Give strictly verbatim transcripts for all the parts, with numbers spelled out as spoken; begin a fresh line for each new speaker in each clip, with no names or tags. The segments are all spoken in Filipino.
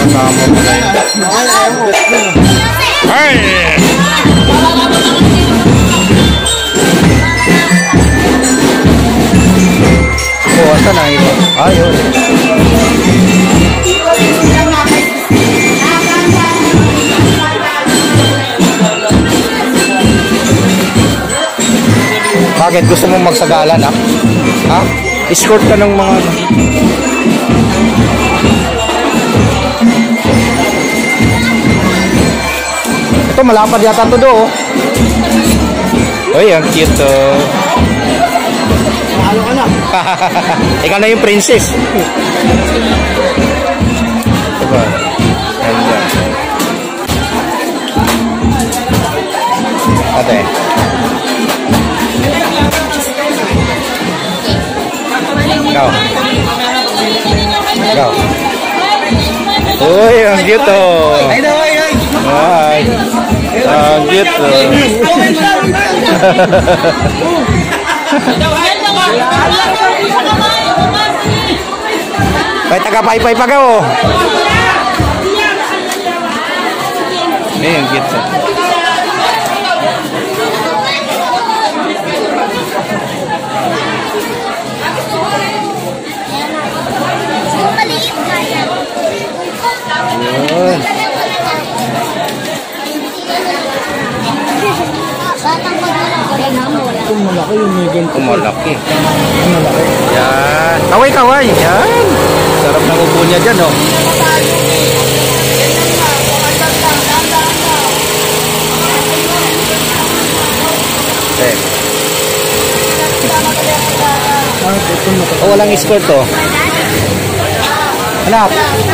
kasama mo na yun. Ay! Oh, asa na ito? Ayun. Bakit? Gusto mong magsagalan, ha? Ha? Escort ka ng mga... Ito, malapad yata ito do. Uy, ang cute to. Mahalo ka na. Ikaw na yung princess. Diba? Ganda. Ate. Ikaw. Ikaw. Uy, ang cute to. Ay, ay, ay. Ay. Ang cute to. Ay, taga-pay-pay pa ka, oh. Ay, ang cute to. Yun. Kung malaki yung medium. Kung malaki. Kung malaki. Yan. Kaway-kaway. Yan. Sarap ng upo niya dyan, oh. Okay. Oh, walang escort, oh. Anak.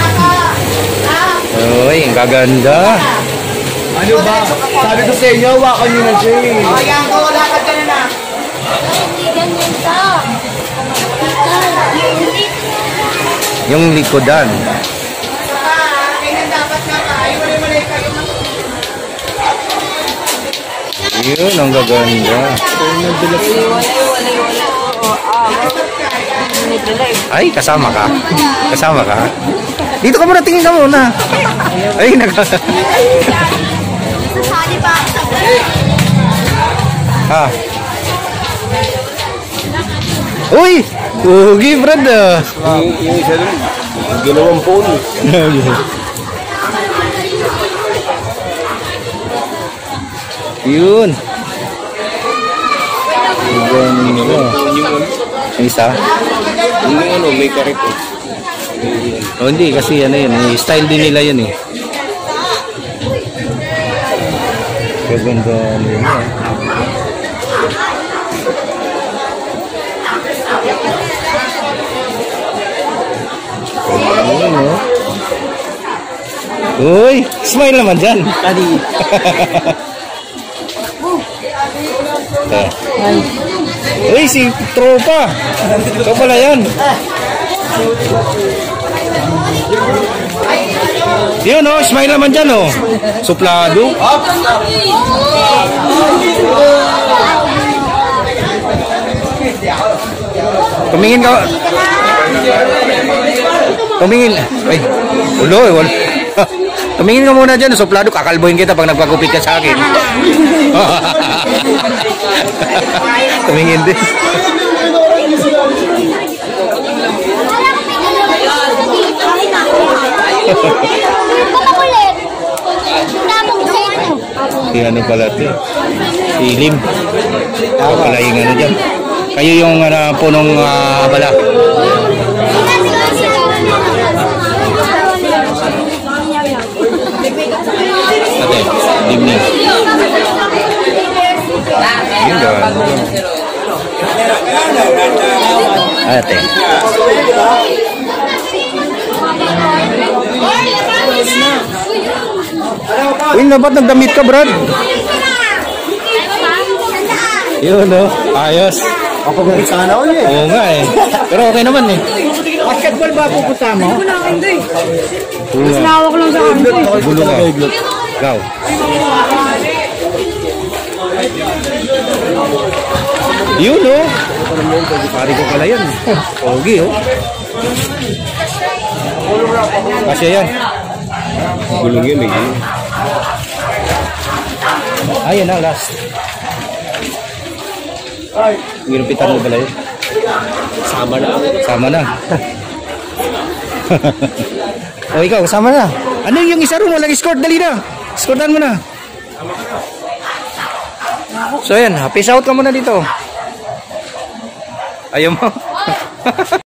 Uy, ang gaganda.
Ano ba? Sabi ko sa inyo, wakan nyo na siya eh. O, yan ko, lakad ka na na. Ganyan ka.
Yung likodan. Yun, ang gaganda. Ay, kasama ka? Kasama ka? Dito ka muna, tingin ka muna. Ay, nag... Ha? Uy! Ugi, brad ah.
Yung isa rin, ginawang phone.
Yun. Yung isa?
Yung ano, may karito.
Oh, hindi, kasi ano yun, eh, style din nila yun eh. Gaganda nila. Ayun, oh. Uy, smile naman dyan.
Kadi.
Uy, si tropa. Ito pala yan. Yun, oh, smile naman dyan, oh. Suplado. Tumingin ka. Tumingin. Ay, ulo, eh, wala. Tumingin ka muna dyan, suplado. Kakalbohin kita pag nagpagupit ka sa akin. Tumingin din. Si ano pala ito? Ilim. Ako pala yung ano dyan. Kayo yung uh, punong uh, abala. Ate, lim niya. Yun doon. Ate. Uy, dapat nagdamit ka, Brad. Yun, no? Ayos.
Ako kung sana ako eh.
Oo nga eh. Pero okay naman eh.
Basketball ba pupunta mo?
Hindi ko nakakindo eh.
Mas
nawak lang sa kanto eh.
Gulo ka. Ikaw. Yun, no? Pari ko pala yan. Pogi, oh. Kasi yan.
Gulong yun eh.
Ayan na, last. Ginupitan mo pala yun.
Sama na.
Sama na. O ikaw, sama na. Ano yung isa ron? Walang escort, dali na. Escortan mo na. So yan, peace out ka muna dito. Ayaw mo.